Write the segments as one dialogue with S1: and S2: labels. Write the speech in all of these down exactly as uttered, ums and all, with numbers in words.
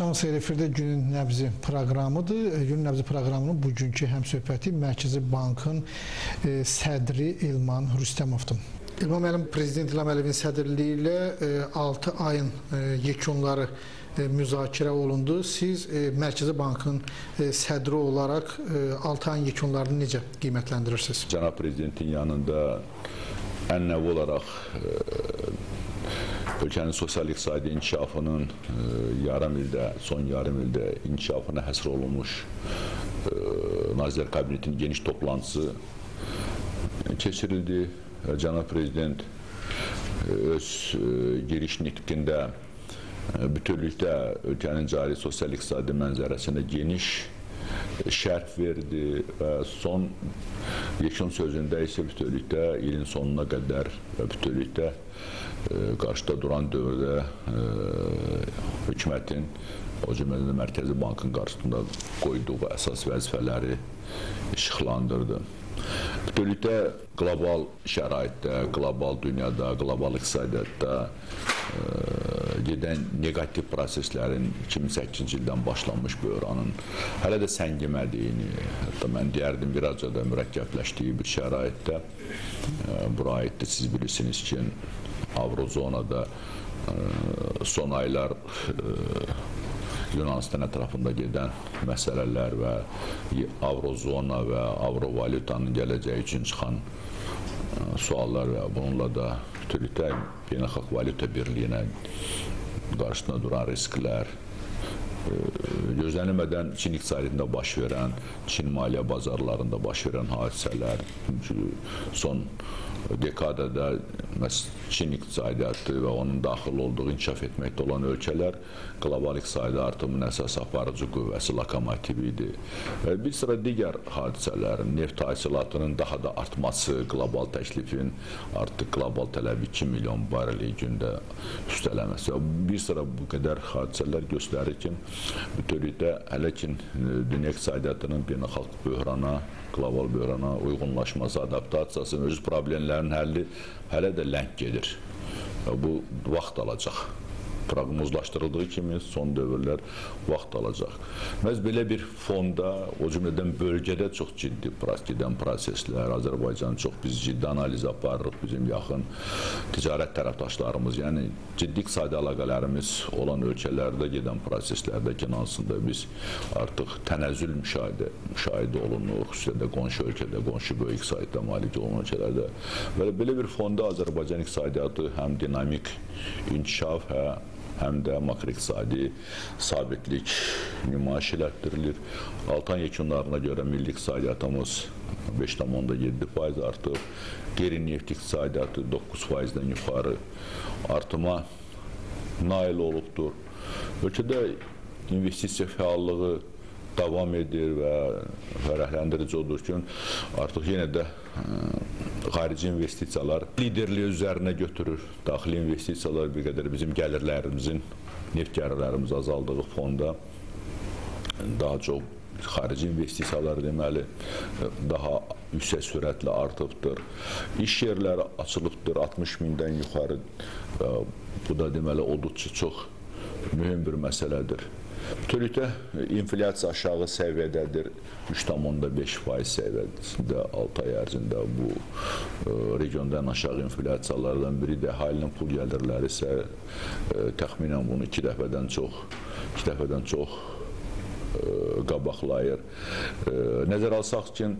S1: Axşam seyir efirdə Günün Nəbzi proqramıdır. Günün Nəbzi proqramının bugünkü həmsöhbəti Mərkəzi Bankın e, sədri İlman Rüstəmovdur. İlman müəllim, Prezident İlham Əliyevin sədrliyi ilə e, altı ayın e, yekunları e, müzakirə olundu. Siz e, Mərkəzi Bankın e, sədri olaraq e, altı ayın yekunlarını necə qiymətləndirirsiniz?
S2: Cənab Prezidentin yanında ən nəvi olaraq e, ölkənin sosial-iqtisadi inkişafının e, yarım ildə, son yarım ildə inkişafına həsr olunmuş e, Nazirlər Kabinetinin geniş toplantısı keçirildi. Cənab Prezident e, öz e, giriş nitqində e, bütövlükdə ölkənin cari sosial-iqtisadi mənzərəsinə geniş şərh verdi və son yekun sözündə isə bütövlükdə ilin sonuna qədər və bütövlükdə e, qarşıda duran dövrdə e, hökumətin, o cümlədən Mərkəzi Bankın qarşısında qoyduğu əsas vəzifələri işıqlandırdı. Bütövlükdə qlobal şəraitdə, qlobal dünyada, qlobal iqtisadiyyatda e, gedən negativ proseslərin iki min səkkizinci ildən başlanmış böhranın hələ də səngimədiyini, hətta mən deyərdim biraz da mürəkkəbləşdiyi bir şəraitdə e, bura aiddir. Siz bilirsiniz ki, Avrozonada e, son aylar e, Yunanistan ətrafında gedən məsələlər və Avrozona və Avrovalyutanın gələcəyi üçün çıxan suallar və bununla da bütövlükdə beynəlxalq valyuta birliyinə qarşısında duran risklər, gözlənilmədən Çin iqtisadında baş verən, Çin maliyyə bazarlarında baş verən hadisələr, son dekadada Çin iqtisadiyyatı və onun daxil olduğu, inkişaf etməkdə olan ölkələr qlobal iqtisadi artımın əsas aparıcı qüvvəsi, lokomotivi idi. Və bir sıra digər hadisələrin, neft hasilatının daha da artması, qlobal təklifin artıq qlobal tələbi iki milyon bareli gündə üstələməsi. Bir sıra bu qədər hadisələr göstərir ki, bütövlükdə hələ ki dünya iqtisadiyyatının beynəlxalq böhrana, qlobal böhrana uyğunlaşması, adaptasiyası, öz problemlərin həlli hələ də ləng gedir. Bu vaxt alacaq. Proqnozlaşdırıldığı kimi son dövrlər vaxt alacaq. Məhz belə bir fonda, o cümlədən bölgədə çox ciddi gedən proseslər, Azərbaycan çox biz ciddi analiz aparırıq, bizim yaxın ticarət tərəfdaşlarımız, yəni ciddi iqtisadi əlaqələrimiz olan ölkələrdə gedən proseslərdə hansında biz artıq tənəzzül müşahidə, müşahidə olunur, xüsusilə də qonşu ölkədə, qonşu böyük iqtisadiyyata malik olan ölkələrdə. Və belə bir fonda Azərbaycan iqtisadiyyatı həm dinamik inkişaf, hə, həm də makroiqtisadi sabitlik nümayiş elətdirilir. Altı ay yekunlarına görə milli iqtisadiyyatımız beş tam yeddi faiz artıb, qeyri-neft iqtisadiyyatı doqquz faizdən yuxarı artıma nail olubdur. Ölkədə investisiya fəallığı davam edir və fərəhləndirici odur ki, artıq yenə də xarici investisiyalar liderliyi üzərinə götürür. Daxili investisiyalar bir qədər bizim gəlirlərimizin, neft gəlirlərimiz azaldığı fonda daha çox xarici investisiyalar deməli daha yüksək sürətlə artıbdır. İş yerləri açılıbdır altmış mindən yuxarı. Bu da deməli olduqca çox mühüm bir məsələdir. Bütövlükdə inflyasiya aşağı səviyyədədir, üç tam beş faiz səviyyəsində altı ay ərzində bu regiondan aşağı inflyasiyalardan biridir. Əhalinin pul gəlirləri isə təxminən bunu iki dəfədən çox, iki dəfədən çox qabaqlayır. Nəzər alsaq ki,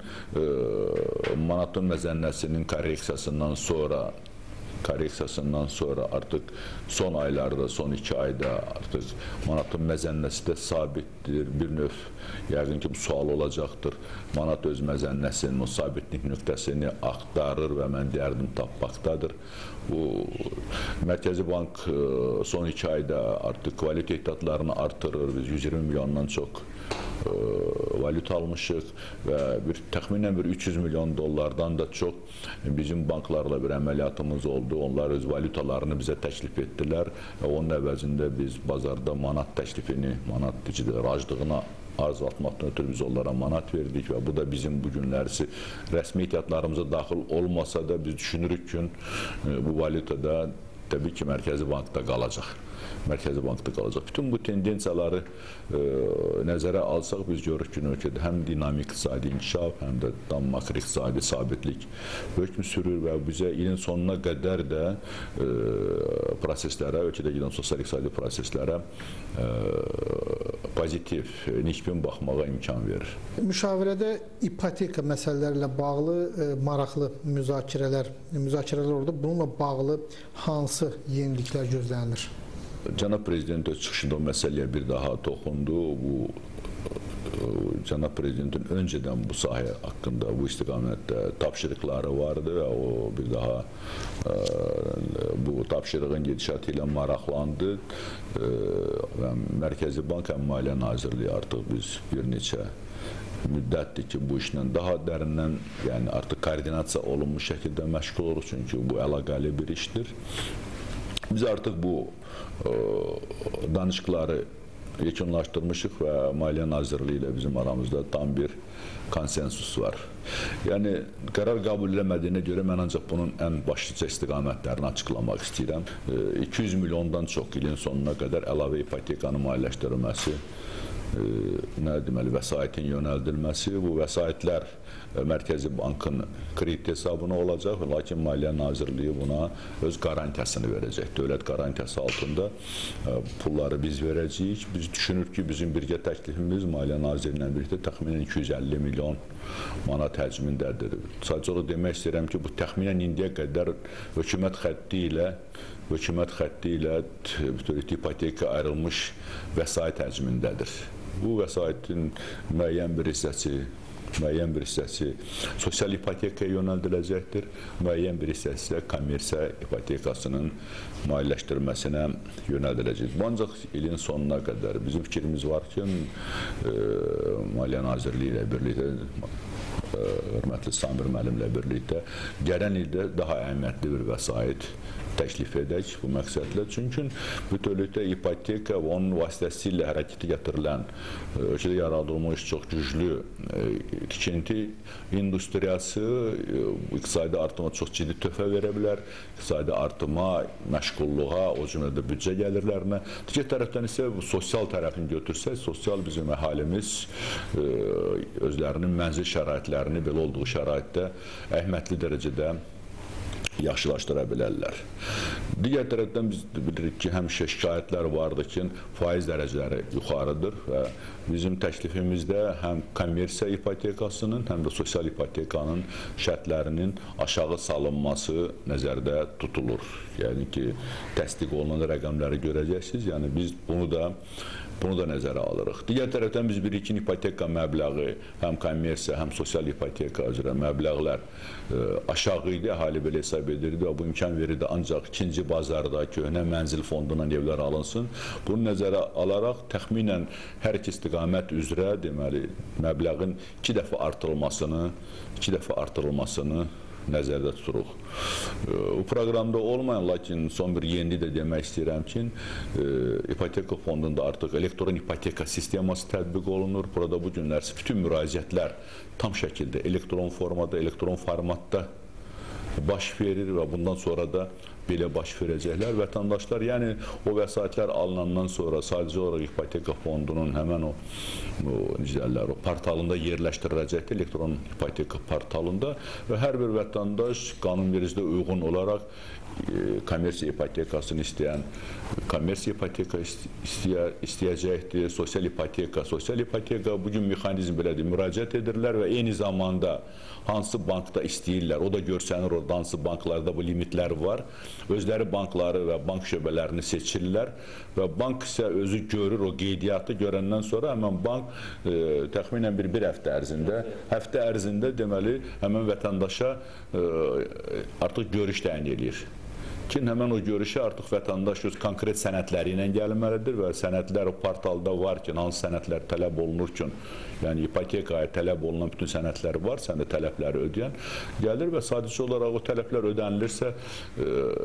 S2: manatın məzənnəsinin korreksiyasından sonra korreksiyasından sonra artıq son aylarda, son iki ayda artıq manatın məzənnəsi də sabitdir. Bir növ, yəqin ki, bu sual olacaqdır. Manat öz məzənnəsinin, o sabitlik nöqtəsini axtarır və mən deyərdim tapmaqdadır. Bu, Mərkəzi Bank son iki ayda artıq valyuta ehtiyatlarını artırır. Biz yüz iyirmi milyondan çox valyuta almışıq və bir, təxminən bir üç yüz milyon dollardan da çox bizim banklarla bir əməliyyatımız oldu. Onlar öz valyutalarını bizə təklif etdilər və onun əvəzində biz bazarda manat təklifini, manat raclığına azaltmaqdan ötürü biz onlara manat verdik və bu da bizim bu günlərisi rəsmi ehtiyatlarımıza daxil olmasa da biz düşünürük ki, bu valyutada təbii ki, Mərkəzi Bankda qalacaq. Mərkəzi Bankda qalacaq. Bütün bu tendensiyaları e, nəzərə alsaq biz görürük ki, ölkədə həm dinamik iqtisadi inkişaf, həm də tam makroiqtisadi sabitlik hökm sürür və bizə ilin sonuna qədər də e, proseslərə, ölkədə gedən sosial-iqtisadi proseslərə e, pozitiv, nikbin baxmağa imkan verir.
S1: Müşavirədə ipoteka məsələlərlə bağlı e, maraqlı müzakirələr, müzakirələr oldu. Bununla bağlı hansı yeniliklər gözlənilir?
S2: Cənab Prezident öz çıxışında o məsələyə bir daha toxundu. Bu Cənab Prezidentin öncədən bu sahə haqqında, bu istiqamətdə tapşırıqları vardı və o bir daha ə, bu tapşırığın gedişatı ilə maraqlandı ə, və Mərkəzi Bank həm Maliyyə Nazirliyi artıq biz bir neçə müddətdir ki, bu işlə daha dərindən, yəni artıq koordinasiya olunmuş şəkildə məşğul oluruq, çünki bu əlaqəli bir işdir. Biz artıq bu ə, danışıqları yekunlaşdırmışıq və Maliyyə Nazirliyi ilə bizim aramızda tam bir konsensus var. Yəni, qərar qəbul edilmədiyinə görə mən ancaq bunun ən başlıca istiqamətlərini açıqlamaq istəyirəm. iki yüz milyondan çox ilin sonuna qədər əlavə ipotekanın maliyyələşdirilməsi, nə deməli, vəsaitin yönəldilməsi, bu vəsaitlər Mərkəzi Bankın kredit hesabına olacaq, lakin Maliyyə Nazirliyi buna öz qarantiyasını verəcək. Dövlət qarantiyası altında pulları biz verəcəyik. Biz düşünürük ki, bizim birgə təklifimiz Maliyyə Nazirliyi ilə birlikdə təxminən iki yüz əlli milyon manat həcmindədir. Sadəcə olaraq demək istəyirəm ki, bu təxminən indiyə qədər hökumət xətti ilə hökumət xətti ilə ipoteka ayrılmış vəsait həcmindədir. Bu vəsaitin müəyyən bir hissəsi müəyyən bir hissəsi sosial ipotekaya yönəldiləcəkdir, müəyyən bir hissəsi isə kommersiya ipotekasının maliyyələşdirilməsinə yönəldiləcək. Bu ancaq ilin sonuna qədər bizim fikrimiz var ki, e, Maliyyə Nazirliyi ilə birlikdə, e, hörmətli Samir müəllimlə birlikdə gələn ildə daha əhəmiyyətli bir vəsait təklif edək bu məqsədlə. Çünki bütövlükdə ipoteka və onun vasitəsilə hərəkətə gətirilən, ölkədə yaradılmış çox güclü tikinti industriyası iqtisadi artıma çox ciddi töhfə verə bilər, iqtisadi artıma, məşğulluğa, o cümlədə büdcə gəlirlərinə. Digər tərəfdən isə bu sosial tərəfini götürsək, sosial bizim əhalimiz özlərinin mənzil şəraitlərini belə olduğu şəraitdə əhəmiyyətli dərəcədə yaxşılaşdıra bilərlər. Digər tərəfdən biz bilirik ki, həmişə şikayətlər vardır ki, faiz dərəcələri yuxarıdır və bizim təklifimizdə həm kommersiya ipotekasının, həm də sosial ipotekanın şərtlərinin aşağı salınması nəzərdə tutulur. Yəni ki, təsdiq olunan rəqəmləri görəcəksiniz. Yəni biz bunu da Bunu da nəzərə alırıq. Digər tərəfdən biz bilirik ki, ipoteka məbləği, həm kommersiya, həm sosial ipoteka üzrə məbləğlər e, aşağı idi, əhali belə hesab edirdi və bu imkan verirdi ancaq ikinci bazarda köhnə mənzil fondundan evlər alınsın. Bunu nəzərə alaraq təxminən hər iki istiqamət üzrə deməli məbləğin iki dəfə artırılmasını, iki dəfə artırılmasını nəzərdə tuturuq. Bu proqramda olmayan, lakin son bir yenilik də demək istəyirəm ki, ipoteka fondunda artıq elektron ipoteka sisteması tətbiq olunur. Burada bu günlər bütün müraciətlər tam şəkildə elektron formada, elektron formatda baş verir və bundan sonra da belə baş verəcəklər vətəndaşlar. Yəni o vəsaitlər alınandan sonra sadəcə olaraq ipoteka fondunun həmən o, o, necələr, o portalında yerləşdiriləcəkdir, elektron ipoteka portalında və hər bir vətəndaş qanunvericiliyə uyğun olaraq e, kommersiya ipotekasını istəyən kommersiya ipoteka istəyə, istəyəcəkdir, sosial ipoteka, sosial ipoteka bugün mexanizm belədir, müraciət edirlər və eyni zamanda hansı bankda istəyirlər, o da görsənir orada hansı banklarda bu limitlər var. Özləri bankları və bank şöbələrini seçirlər və bank isə özü görür, o qeydiyyatı görəndən sonra həmən bank e, təxminən bir, bir həftə ərzində, həftə ərzində deməli həmən vətəndaşa e, artıq görüş təyin edir. Ki, həmən o görüşə artıq vətəndaş öz konkret sənədləri ilə gəlməlidir və sənədlər o portalda var ki, hansı sənədlər tələb olunur ki, yəni ipotekaya tələb olunan bütün sənədlər var, sən də tələbləri ödəyən gəlir və sadəcə olaraq o tələblər ödənilirsə e,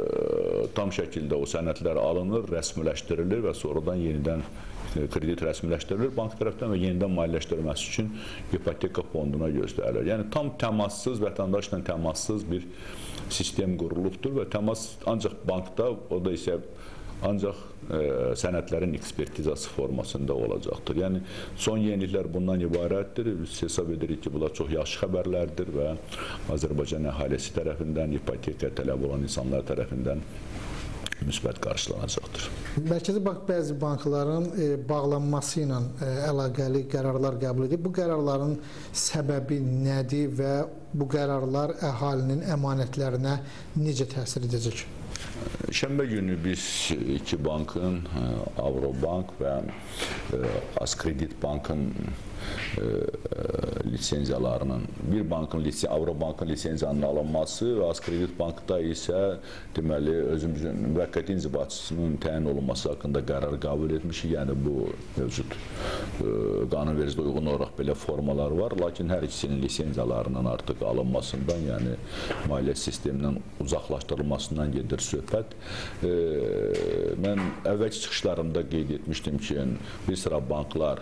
S2: tam şəkildə o sənədlər alınır, rəsmiləşdirilir və sonradan yenidən kredit rəsmiləşdirilir bank tərəfdən və yenidən maliyyələşdirilməsi üçün ipoteka fonduna göstərilir. Yəni tam təmassız, vətəndaşla təmassız bir sistem qurulubdur və təmas ancaq bankda, o da isə ancaq e, sənədlərin ekspertizası formasında olacaqdır. Yəni son yeniliklər bundan ibarətdir. Biz hesab edirik ki, bunlar çox yaxşı xəbərlərdir və Azərbaycan əhalisi tərəfindən, ipoteka tələb olan insanlar tərəfindən müsbət qarşılanacaqdır.
S1: Mərkəzi Bank bəzi bankların e, bağlanması ilə e, əlaqəli qərarlar qəbul edib. Bu qərarların səbəbi nədir və bu qərarlar əhalinin əmanətlərinə necə təsir edəcək?
S2: Şənbə günü biz iki bankın, Avrobank və Askredit Bankın lisenziyalarının, bir bankın, Avrobankın lisenziyanın alınması və Askredit Bankda isə deməli özümüzün müvəqqəti inzibatçısının təyin olunması haqqında qərar qəbul etmişik. Yəni bu mövcud qanunvericiliyə uyğun olaraq belə formalar var, lakin hər ikisinin lisenziyalarının artıq alınmasından, yəni maliyyə sistemindən uzaqlaşdırılmasından gedir söhbət. Mən əvvəlki çıxışlarımda qeyd etmişdim ki, bir sıra banklar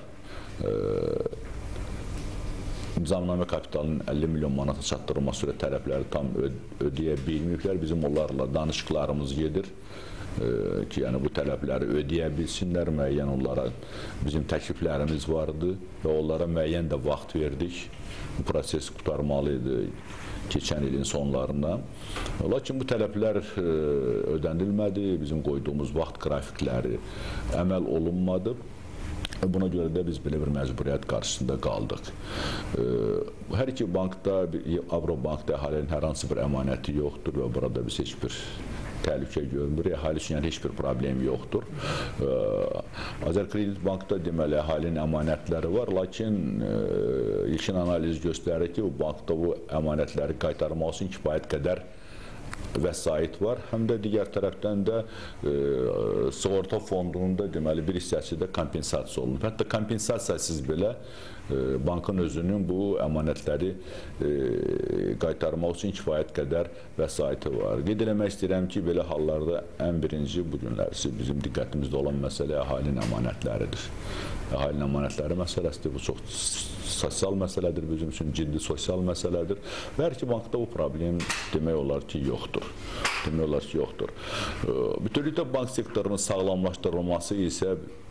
S2: nizamnamə kapitalının əlli milyon manata çatdırılması üzrə tələbləri tam ödəyə bilməyiblər. Bizim onlarla danışıqlarımız gedir ki, yəni bu tələbləri ödəyə bilsinlər. Müəyyən onlara bizim təkliflərimiz vardı və onlara müəyyən də vaxt verdik. Bu proses qurtarmalı idi keçən ilin sonlarında. Lakin bu tələblər ödənilmədi, bizim qoyduğumuz vaxt qrafikləri əməl olunmadı. Buna görə də biz belə bir məcburiyyət qarşısında qaldıq. Hər iki bankda, Avrobankda əhalinin hər hansı bir əmanəti yoxdur və burada biz heç bir təhlükə görmürük. Əhali üçün yəni heç bir problem yoxdur. Azərkredit Bankda deməli əhalinin əmanətləri var, lakin ilkin analiz göstərir ki, bu bankda bu əmanətləri qaytarmaq üçün kifayət qədər vəsait var. Həm də digər tərəfdən də e, sığorta fondunun da deməli bir hissəsi də kompensasiya olunur. Hətta kompensasiyasız belə e, bankın özünün bu əmanətləri e, qaytarmaq üçün kifayət qədər vəsaiti var. Qeyd eləmək istəyirəm ki, belə hallarda ən birinci bu günlərsi bizim diqqətimizdə olan məsələ əhalinin əmanətləridir. Əhalinin əmanətləri məsələsidir. Bu çox sosial məsələdir, bizim üçün ciddi sosial məsələdir. Və hər iki bankda bu problem demək olar ki, yoxdur. Demək olar ki, yoxdur. Bütövlükdə bank sektorunun sağlamlaşdırılması isə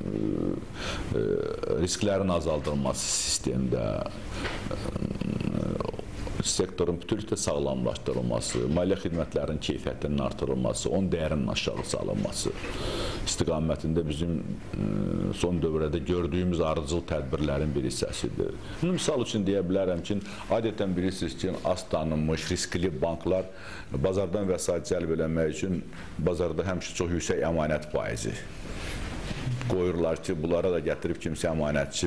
S2: risklərin azaldılması sistemdə, sektorun bütövlükdə sağlamlaşdırılması, maliyyə xidmətlərinin keyfiyyətinin artırılması, onun dəyərinin aşağı salınması istiqamətində bizim son dövrədə gördüyümüz ardıcıl tədbirlərin bir hissəsidir. Bunu misal üçün deyə bilərəm ki, adətən bilirsiniz ki, az tanınmış, riskli banklar bazardan vəsait cəlb eləmək üçün bazarda həmişə çox yüksək əmanət faizi qoyurlar ki, bunlara da gətirib kimsə əmanətçi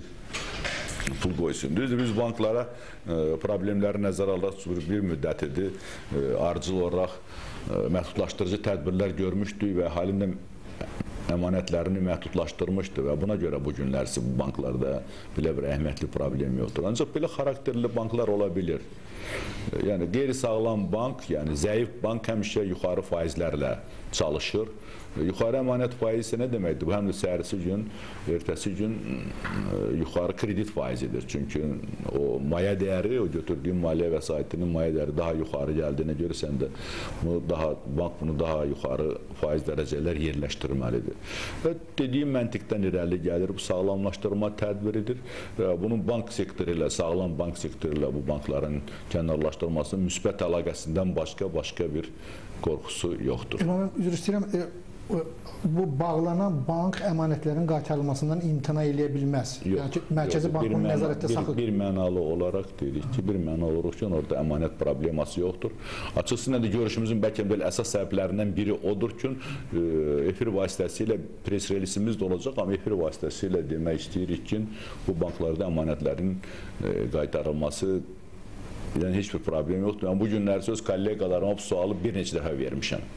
S2: pul qoysun. Düzdür, biz banklara e, problemləri nəzərə alaraq bir müddət idi. E, ardıcıl olaraq e, məhdudlaşdırıcı tədbirlər görmüşdük və halində əmanətlərini məhdudlaşdırmışdı və buna görə bu günlərsi bu banklarda belə bir əhəmiyyətli problem yoxdur. Ancaq belə xarakterli banklar ola bilir. E, yəni qeyri-sağlam bank, yəni zəif bank həmişə yuxarı faizlərlə çalışır. Yuxarı əmanət faizi nə deməkdir? Bu həm də səhərisi gün, ertəsi gün yuxarı kredit faizidir. Çünki o maya dəyəri, o götürdüyün maliyyə vəsaitinin maya dəyəri daha yuxarı gəldiyinə görə sən də bunu daha, bank bunu daha yuxarı faiz dərəcələr yerləşdirməlidir. Və dediyim məntiqdən irəli gəlir, bu sağlamlaşdırma tədbiridir. Və bunun bank sektoru ilə, sağlam bank sektoru ilə bu bankların kənarlaşdırılmasının müsbət əlaqəsindən başqa başqa bir qorxusu yoxdur.
S1: Mən üzr istəyirəm, e bu bağlanan bank əmanətlərin qaytarılmasından imtina eləyə bilməz.
S2: Yox,
S1: yəni ki, Mərkəzi Bank bunu nəzarətdə saxlayır.
S2: Bir, bir mənalı olaraq deyirik ki, bir mənalı olaraq ki, orada əmanət probleması yoxdur. Açıqsız nədir, görüşümüzün bəlkə belə əsas səbəblərindən biri odur ki, efir vasitəsilə pres relisimiz də olacaq, amma efir vasitəsilə demək istəyirik ki, bu banklarda əmanətlərin qaytarılması yəni heç bir problem yoxdur. Yəni, bu günlər söz kolleqalarıma bu sualı bir neçə dəfə vermişəm.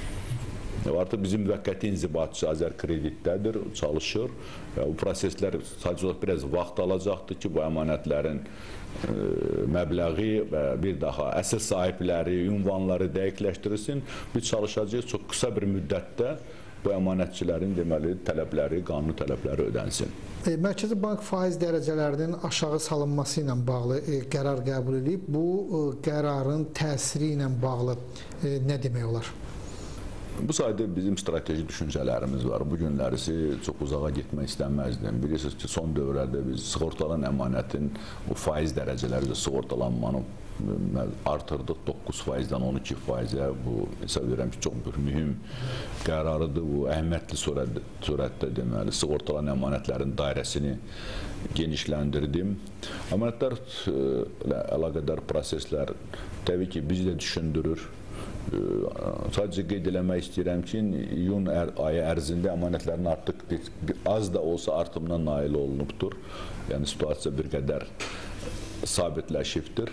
S2: Artıq bizim müvəqqəti inzibatçı Azərkreditdədir, çalışır. Bu proseslər sadəcə olaraq biraz vaxt alacaqdır ki, bu əmanətlərin e, məbləği və bir daha əsl sahibləri, ünvanları dəqiqləşdirilsin. Biz çalışacağıq çox qısa bir müddətdə bu əmanətçilərin deməli tələbləri, qanuni tələbləri ödənsin.
S1: E, Mərkəzi Bank faiz dərəcələrinin aşağı salınması ilə bağlı e, qərar qəbul edib. Bu e, qərarın təsiri ilə bağlı e, nə demək olar?
S2: Bu sayede bizim strateji düşüncələrimiz var. Bu günlərisi çox uzağa getmək istəməzdim. Bilirsiniz ki, son dövrlərdə biz sığortalan əmanətin o faiz dərəcələri üzrə sığortalanmanı artırdıq doqquz faizdən on iki faizə. Bu hesab edirəm ki, çox bir mühüm qərarıdır. Bu əhəmiyyətli surətdə deməli sığortalan əmanətlərin dairəsini genişləndirdim. Əmanətlərlə əlaqədar proseslər təbii ki, bizi də düşündürür. Sadəcə qeyd eləmək istəyirəm ki, iyun ayı ərzində əmanətlərin artıq bir az da olsa artımına nail olunubdur. Yəni situasiya bir qədər sabitləşibdir.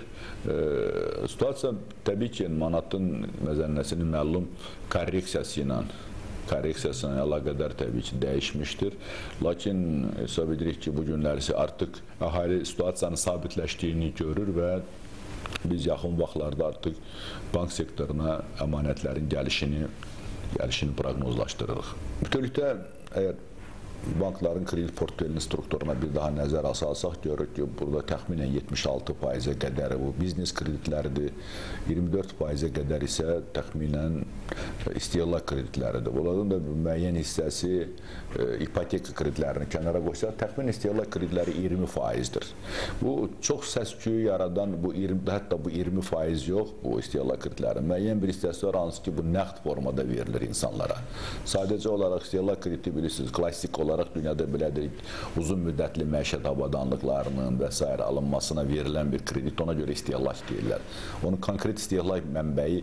S2: Situasiya təbii ki, manatın məzənnəsinin məlum korreksiyası ilə korreksiyası ilə əlaqədar təbii ki, dəyişmişdir. Lakin hesab edirik ki, bu günlərisi artıq əhali situasiyanın sabitləşdiyini görür və biz yaxın vaxtlarda artıq bank sektoruna əmanətlərin gəlişini, gəlişini proqnozlaşdırırıq. Bütövlükdə, əgər bankların kredit portfelinin strukturuna bir daha nəzər alsaq, görürük ki, burada təxminən yetmiş altı faizə qədər bu biznes kreditləridir, iyirmi dörd faizə qədər isə təxminən istehlak kreditləridir. Bunların da müəyyən hissəsi ipoteka kreditlərini kənara qoysaq, təxminən istehlak kreditləri iyirmi faizdir. Bu çox səs-küyü yaradan, bu hətta bu iyirmi faiz yox, bu istehlak kreditləri. Müəyyən bir hissəsi var, hansı ki, bu nəqd formada verilir insanlara. Sadəcə olaraq istehlak krediti bilirsiniz, klassik olaraq olaraq dünyada belədir, uzun müddətli məişət avadanlıqlarının və s. alınmasına verilən bir kredit, ona görə istehlak deyirlər. Onun konkret istehlak mənbəyi,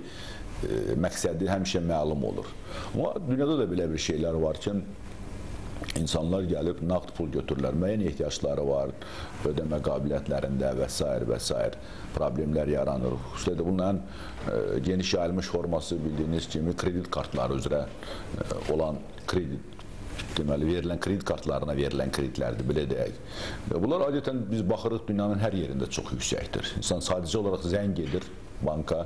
S2: məqsədi həmişə məlum olur. Amma dünyada da belə bir şeylər var ki, insanlar gəlib nağd pul götürürlər, müəyyən ehtiyacları var, ödəmə qabiliyyətlərində və s. və s. problemlər yaranır. Xüsusilə bunun ən geniş yayılmış forması bildiyiniz kimi kredit kartları üzrə olan kredit, deməli, verilən kredit kartlarına verilən kreditlərdir, belə deyək. Bunlar adətən biz baxırıq dünyanın hər yerində çox yüksəkdir. İnsan sadəcə olaraq zəng edir banka,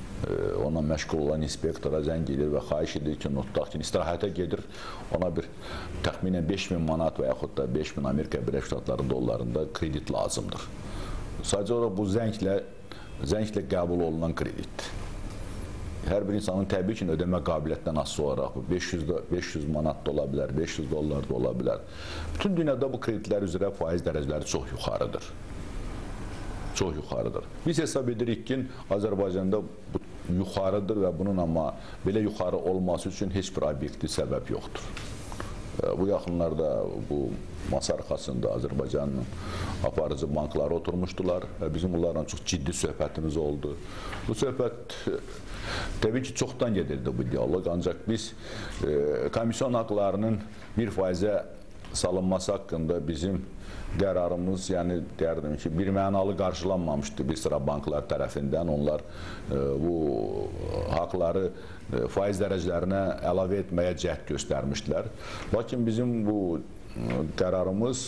S2: ona məşğul olan inspektora zəng edir və xahiş edir ki, notdaq ki, istirahətə gedir, ona bir təxminən beş min manat və yaxud da beş min Amerika Birləşmiş Ştatları dollarında kredit lazımdır. Sadəcə olaraq bu zənglə, zənglə qəbul olunan kreditdir. Hər bir insanın təbii ki, ödəmə qabiliyyətdən asılı olaraq bu beş yüz manat da ola bilər, beş yüz dollar da ola bilər. Bütün dünyada bu kreditlər üzrə faiz dərəcələri çox yuxarıdır. Çox yuxarıdır. Biz hesab edirik ki, Azərbaycanda bu yuxarıdır və bunun amma belə yuxarı olması üçün heç bir obyektiv səbəb yoxdur. Bu yaxınlarda bu masa arxasında Azərbaycanın aparıcı bankları oturmuşdular və bizim bunlarla çox ciddi söhbətimiz oldu. Bu söhbət təbii ki, çoxdan gedirdi bu diyaloq, ancaq biz komisyon haqlarının bir faizə salınması haqqında bizim qərarımız, yəni deyərdim ki, bir mənalı qarşılanmamışdı bir sıra banklar tərəfindən. Onlar bu haqları faiz dərəcələrinə əlavə etməyə cəhd göstərmişdilər. Lakin bizim bu qərarımız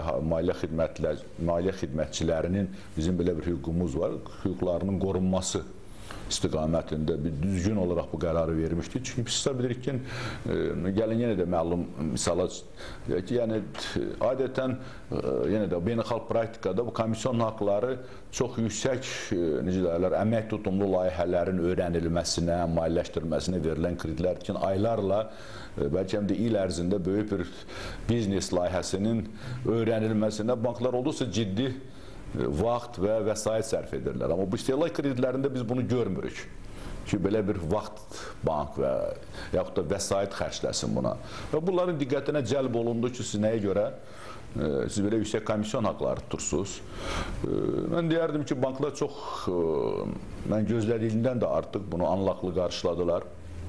S2: maliyyə xidmətçilərinin bizim belə bir hüququmuz var, hüquqlarının qorunması istiqamətində bir düzgün olaraq bu qərarı vermişdik. Çünki biz hesab edirik ki, gəlin yenə də məlum misala ki, yəni adətən yenə də beynəlxalq praktikada bu komisyon haqları çox yüksək, necə deyirlər, əmək tutumlu layihələrin öyrənilməsinə, maliyyələşdirilməsinə verilən kreditlər üçün aylarla, bəlkə də il ərzində böyük bir biznes layihəsinin öyrənilməsinə banklar olduqca ciddi vaxt və vəsait sərf edirlər. Amma bu istehlak kreditlərində biz bunu görmürük ki, belə bir vaxt bank və yaxud da vəsait xərcləsin buna. Və bunların diqqətinə cəlb olundu ki, siz nəyə görə siz belə yüksək komisyon haqları tutursunuz. Mən deyərdim ki, banklar çox, mən gözlədiyimdən də artıq bunu anlaqlı qarşıladılar.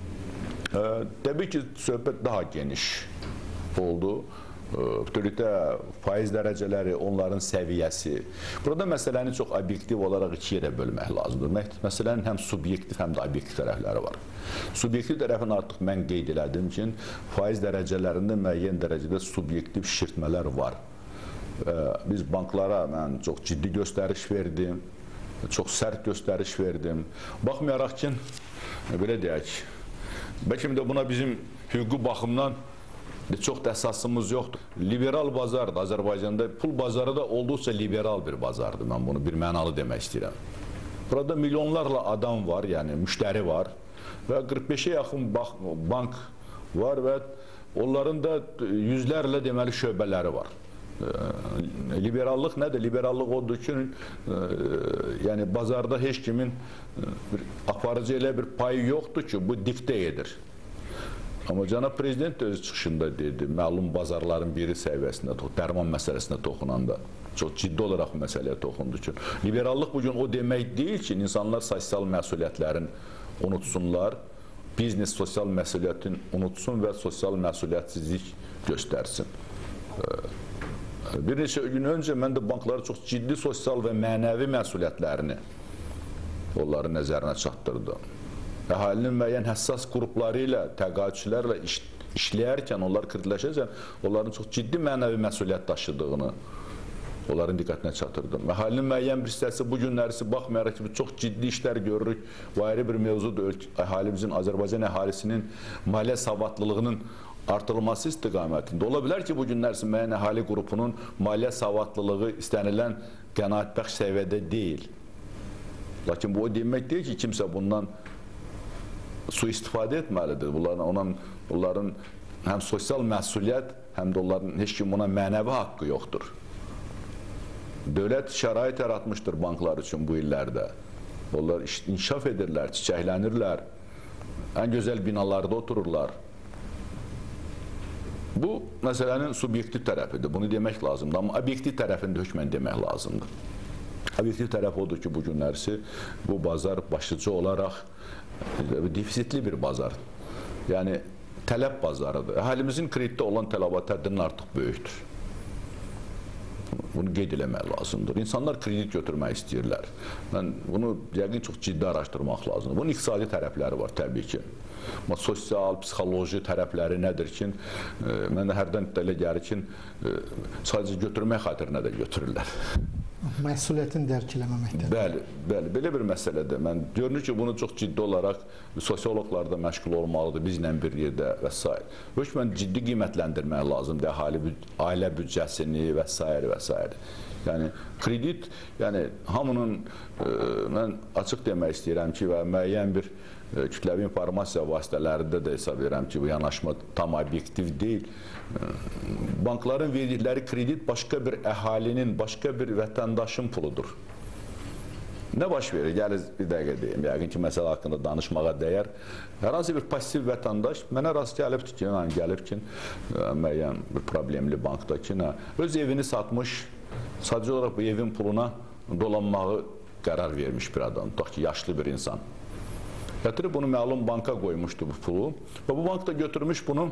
S2: Təbii ki, söhbət daha geniş oldu. Bütövlükdə faiz dərəcələri, onların səviyyəsi. Burada məsələni çox obyektiv olaraq iki yerə bölmək lazımdır. Məsələnin həm subyektiv, həm də obyektiv tərəfləri var. Subyektiv tərəfini artıq mən qeyd elədim ki, faiz dərəcələrində müəyyən dərəcədə subyektiv şişirtmələr var. Biz banklara mən çox ciddi göstəriş verdim, çox sərt göstəriş verdim. Baxmayaraq ki, belə deyək, bəlkə də buna bizim hüquqi baxımdan çox da əsasımız yoxdur. Liberal bazardır. Azərbaycanda pul bazarı da olduqca liberal bir bazardır. Mən bunu bir mənalı demək istəyirəm. Burada milyonlarla adam var, yəni müştəri var. və qırx beşə yaxın bank var və onların da yüzlərlə deməli şöbələri var. Liberallıq nədir? Liberallıq odur ki, yəni bazarda heç kimin bir aparıcı elə bir payı yoxdur ki, bu diktə edir. Amma cənab prezident öz çıxışında dedi, məlum bazarların biri səviyyəsində, dərman məsələsinə toxunanda çox ciddi olaraq bu məsələyə toxundu ki, liberallıq bugün o demək deyil ki, insanlar sosial məsuliyyətlərin unutsunlar, biznes sosial məsuliyyətin unutsun və sosial məsuliyyətsizlik göstərsin. Bir neçə gün öncə mən də banklara çox ciddi sosial və mənəvi məsuliyyətlərini onların nəzərinə çatdırdım. Əhalinin müəyyən həssas qrupları ilə, təqaüdçülərlə iş, işləyərkən, onlar kreditləşərkən, onların çox ciddi mənəvi məsuliyyət daşıdığını onların diqqətinə çatdırdım. Əhalinin müəyyən bir hissəsi bu günlərisi baxmayaraq ki, çox ciddi işlər görürük. Bu ayrı bir mövzudur. Əhalimizin, Azərbaycan əhalisinin maliyyə savadlılığının artırılması istiqamətində. Ola bilər ki, bu günlərisi müəyyən əhali qrupunun maliyyə savadlılığı istənilən qənaətbəxş səviyyədə deyil. Lakin bu o demək deyil ki, kimsə bundan sui-istifadə etməlidir. Bunların, onun, onların həm sosial məsuliyyət, həm də onların heç kim buna mənəvi haqqı yoxdur. Dövlət şərait yaratmışdır banklar üçün bu illərdə. Onlar inkişaf edirlər, çiçəklənirlər, ən gözəl binalarda otururlar. Bu, məsələnin subyektiv tərəfidir, bunu demək lazımdır, amma obyektiv tərəfində hökmən demək lazımdır. Obyektiv tərəf odur ki, bu günlərisi bu bazar başlıca olaraq defisitli bir bazar. Yəni, tələb bazarıdır. Əhalimizin kreditdə olan tələbat həddindən artıq böyükdür. Bunu qeyd eləmək lazımdır. İnsanlar kredit götürmək istəyirlər. Mən bunu yəqin çox ciddi araşdırmaq lazımdır. Bunun iqtisadi tərəfləri var təbii ki. Amma sosial, psixoloji tərəfləri nədir ki, mən də hərdən elə gəlir ki, sadəcə götürmək xatirinə də götürürlər.
S1: Məsuliyyətin dərk eləməməkdir.
S2: Bəli, bəli, belə bir məsələdir. Mən görünür ki, bunu çox ciddi olaraq sosiologlar da məşğul olmalıdır, bizlə bir yerdə və s. Hökmən ciddi qiymətləndirmək lazımdır, əhali, ailə büdcəsini və s. və s. Yəni, kredit, yəni, hamının, e, mən açıq demək istəyirəm ki, və müəyyən bir e, kütləvi informasiya vasitələrində də hesab edirəm ki, bu yanaşma tam obyektiv deyil. E, bankların verdikləri kredit başqa bir əhalinin, başqa bir vətəndaşın puludur. Nə baş verir? Gəlir bir dəqiqə deyim, yəqin ki, məsələ haqqında danışmağa dəyər. Hər hansı bir pasiv vətəndaş mənə rast gəlibdir ki, gəlib ki, müəyyən bir problemli bankda ki, öz evini satmış, sadəcə olaraq bu evin puluna dolanmağı qərar vermiş bir adam, tutaq ki, yaşlı bir insan. Gətirib bunu məlum banka qoymuşdu bu pulu və bu bank da götürmüş bunu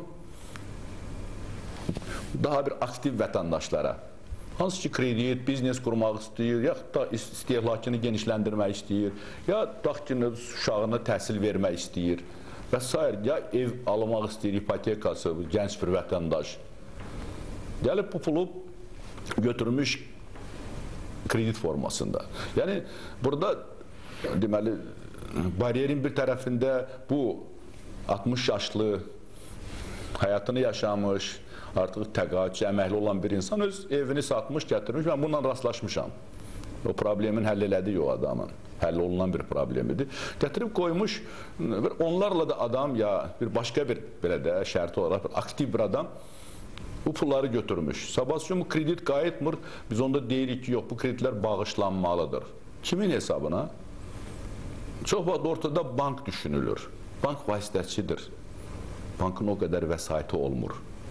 S2: daha bir aktiv vətəndaşlara, hansı ki, kredit, biznes qurmaq istəyir, yaxud da istehlakını genişləndirmək istəyir, ya tutaq ki, uşağına təhsil vermək istəyir və s. Ya ev almaq istəyir, ipotekası, gənc bir vətəndaş. Gəlib bu pulu götürmüş kredit formasında. Yəni, burada deməli, bariyerin bir tərəfində bu altmış yaşlı, həyatını yaşamış, artıq təqaüdçü, əməkli olan bir insan öz evini satmış, gətirmiş. Mən bununla rastlaşmışam. O problemin həll elədiyi o adamın. Həll olunan bir problemidir. Gətirib qoymuş, onlarla da adam ya bir başqa bir, belə də şərti olaraq bir aktiv bir adam bu pulları götürmüş. Sabahsı gün bu kredit qayıtmır. Biz onda deyirik ki, yox, bu kreditlər bağışlanmalıdır. Kimin hesabına? Çox vaxt ortada bank düşünülür. Bank vasitəçidir. Bankın o qədər vəsaiti olmur.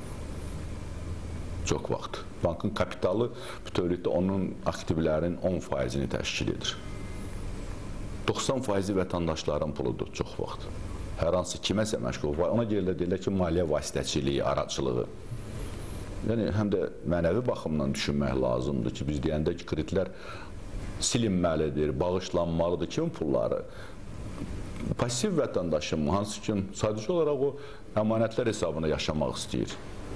S2: Çox vaxt. Bankın kapitalı bütövlükdə onun aktivlərinin on faizini təşkil edir. doxsan faizi vətəndaşların puludur çox vaxt. Hər hansı kiməsə məşğul. Ona görə də deyirlər ki, maliyyə vasitəçiliyi, aracılığı. Yəni, həm də mənəvi baxımdan düşünmək lazımdır ki, biz deyəndə ki, kreditlər silinməlidir, bağışlanmalıdır. Kimin pulları? Pasiv vətəndaşım, hansı ki, sadəcə olaraq o əmanətlər hesabına yaşamaq istəyir.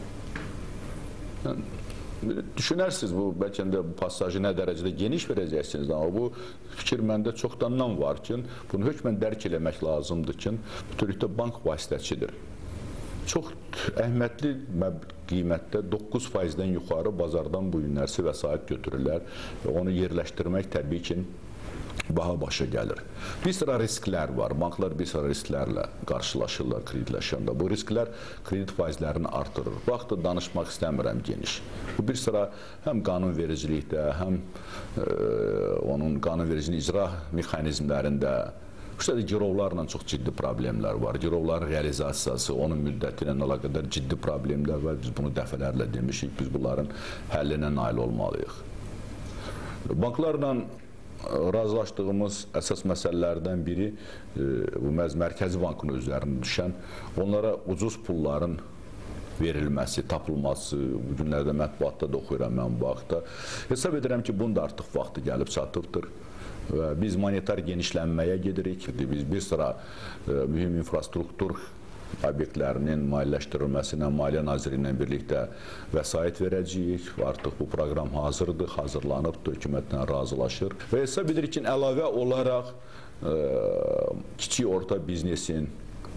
S2: Yəni, düşünərsiniz, bu, bəlkə də bu pasajı nə dərəcədə geniş verəcəksiniz, amma bu fikir məndə çoxdandan var ki, bunu hökmən dərk eləmək lazımdır ki, bütövlükdə bank vasitəçidir. Çox əhəmiyyətli qiymətdə doqquz faizdən yuxarı bazardan bu günlərsi vəsait götürürlər və onu yerləşdirmək təbii ki, baha başa gəlir. Bir sıra risklər var. Banklar bir sıra risklərlə qarşılaşırlar kreditləşəndə. Bu risklər kredit faizlərini artırır. Vaxtı danışmaq istəmirəm geniş. Bu bir sıra həm qanunvericilikdə, həm e, onun qanunvericiliyin icra mexanizmlərində, üstədə girovlarla çox ciddi problemlər var. Girovların realizasiyası, onun müddəti ilə əlaqədar ciddi problemlər var. Biz bunu dəfələrlə demişik. Biz bunların həllinə nail olmalıyıq. Banklarla razılaşdığımız əsas məsələlərdən biri bu Mərkəzi Bankın özlərində düşən onlara ucuz pulların verilməsi, tapılması, bu günlərdə mətbuatda da oxuyuram mən bu vaxtda. Hesab edirəm ki, bunun da artıq vaxtı gəlib çatıbdır. Və biz monetar genişlənməyə gedirik. Biz bir sıra mühüm infrastruktur obyektlərinin maliyyələşdirilməsinə Maliyyə Naziri ilə birlikdə vəsait verəcəyik. Artıq bu proqram hazırdır, hazırlanıbdır, hökumətlə razılaşır. Və hesab edirik ki, əlavə olaraq e, kiçik orta biznesin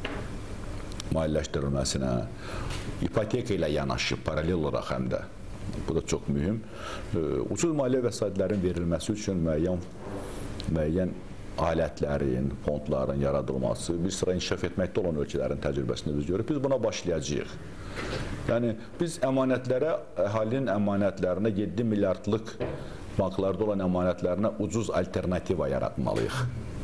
S2: maliyyələşdirilməsinə, ipoteka ilə yanaşı, paralel olaraq həm də, bu da çox mühüm, e, ucuz maliyyə vəsaitlərin verilməsi üçün müəyyən, müəyyən alətlərin, fondların yaradılması, bir sıra inkişaf etməkdə olan ölkələrin təcrübəsində biz görürük. Biz buna başlayacağıq. Yəni, biz əmanətlərə, əhalinin əmanətlərinə yeddi milyardlıq banklarda olan əmanətlərinə ucuz alternativa yaratmalıyıq.